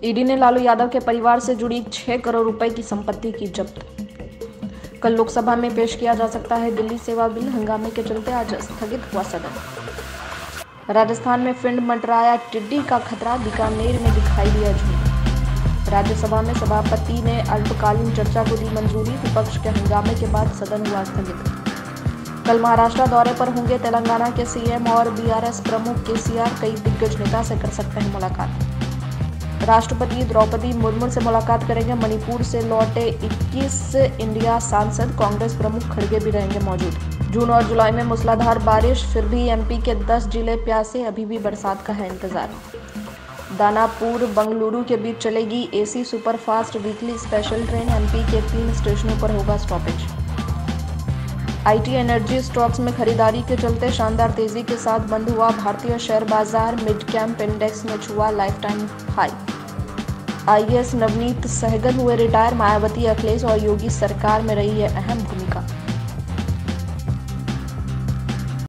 ED ने लालू यादव के परिवार से जुड़ी 6 करोड़ रुपए की संपत्ति की जब्त। कल लोकसभा में पेश किया जा सकता है दिल्ली सेवा बिल, हंगामे के चलते आज स्थगित हुआ सदन। राजस्थान में फिर मंडराया टिड्डी का खतरा, बीकानेर में दिखाई दिया झुंड। राज्यसभा में सभापति ने अल्पकालीन चर्चा को दी मंजूरी, विपक्ष के हंगामे के बाद सदन हुआ स्थगित। कल महाराष्ट्र दौरे पर होंगे तेलंगाना के सीएम और बीआरएस प्रमुख केसीआर, कई दिग्गज नेता से कर सकते हैं मुलाकात। राष्ट्रपति द्रौपदी मुर्मू से मुलाकात करेंगे मणिपुर से लौटे 21 इंडिया सांसद, कांग्रेस प्रमुख खड़गे भी रहेंगे मौजूद। जून और जुलाई में मूसलाधार बारिश, फिर भी एमपी के 10 जिले प्यासे, अभी भी बरसात का है इंतजार। दानापुर बंगलुरु के बीच चलेगी AC superfast weekly special train, MP के 3 स्टेशनों पर होगा स्टॉपेज। आईटी एनर्जी स्टॉक्स में खरीदारी के चलते शानदार तेजी के साथ बंद हुआ भारतीय शेयर बाजार, मिड कैप इंडेक्स में छुआ life time high. IAS Navneet Sehgal हुए रिटायर, मायावती, अखिलेश और योगी सरकार में रही है अहम भूमिका।